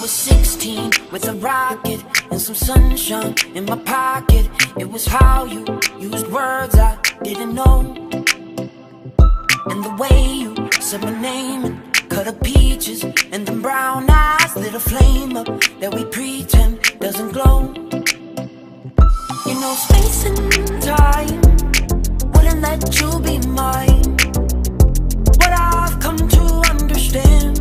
was 16 with a rocket and some sunshine in my pocket. It was how you used words I didn't know, and the way you said my name and cut up peaches, and them brown eyes lit a flame up that we pretend doesn't glow. You know, space and time wouldn't let you be mine. What I've come to understand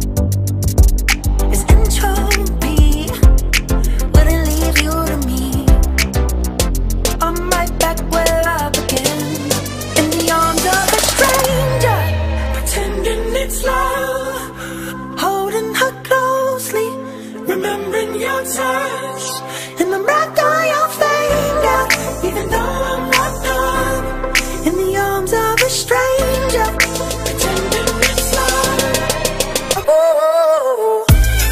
is entropy wouldn't leave you to me. I'm right back where I began, in the arms of a stranger, pretending it's love, holding her closely, remembering your touch, and I'm wrapped on your finger, even though I'm not done, in the arms of a stranger, pretending it's love. Oh, oh,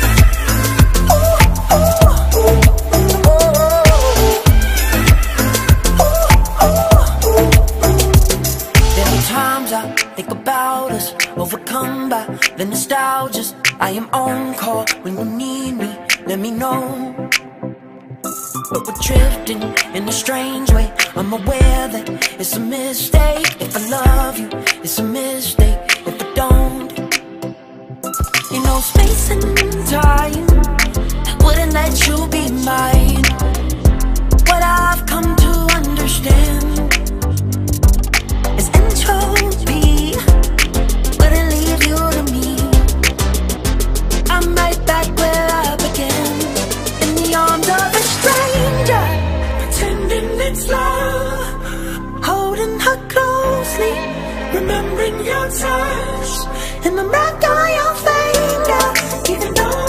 there are times I think about us, overcome by the nostalgia. I am on call when you need me, let me know. But we're drifting in a strange way. I'm aware that it's a mistake if I love you, it's a mistake if I don't. You know, space and time wouldn't let you be mine. What I've come to understand is entropy wouldn't leave you to me. I'm right back where I began, in the arms of a stranger, pretending it's love, holding her closely, remembering your touch, and I'm wrapped on your finger, even though